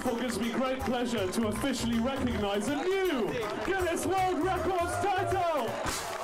therefore gives me great pleasure to officially recognise a new Guinness World Records title!